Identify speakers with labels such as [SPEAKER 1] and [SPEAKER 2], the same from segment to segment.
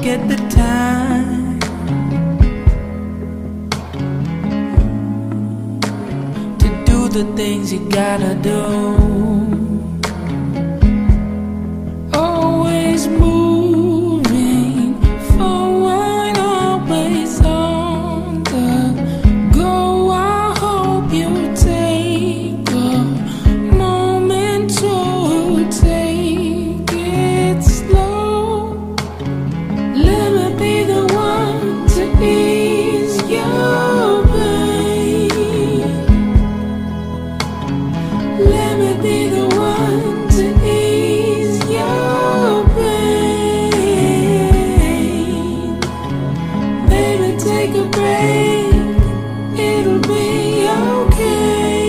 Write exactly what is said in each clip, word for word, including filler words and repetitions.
[SPEAKER 1] get the time to do the things you gotta do. Always moving forward, always on the go. I hope you take a moment to take it slow. Let me be the one to ease your pain. Let me be the one to ease your pain. Baby, take a break, it'll be okay.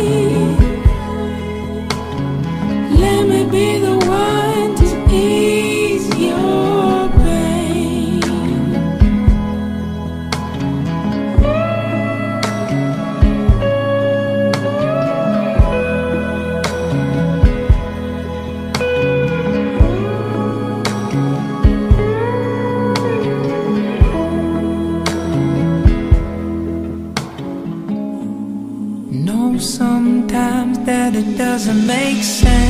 [SPEAKER 1] Let me be the one to ease your pain. Know sometimes that it doesn't make sense.